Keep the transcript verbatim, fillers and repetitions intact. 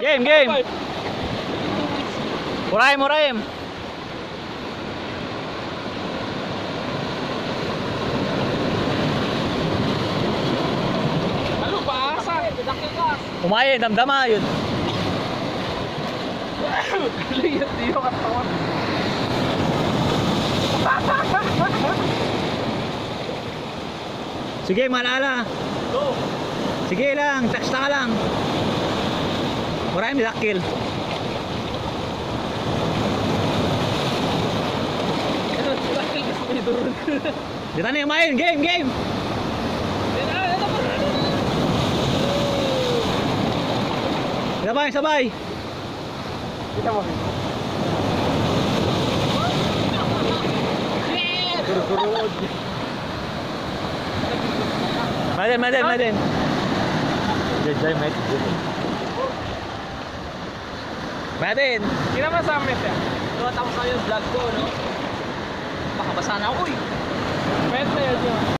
Game, game. Muraim, muraim. Ano ba? Asa? Umayin, damdama yun. Liyat diyo katawan. Sige, malala. Go. Sige lang, taksta ka lang. Muraim, dakil. Dito na yung main, game, game. Sabay, sabay. Kita mo. Madin, madin, madin. Jay, mate. Madin. Kira masamit ya. Tuwa tapos na yung vlog ko, no? Baka basa na ako eh. Met na yun yun.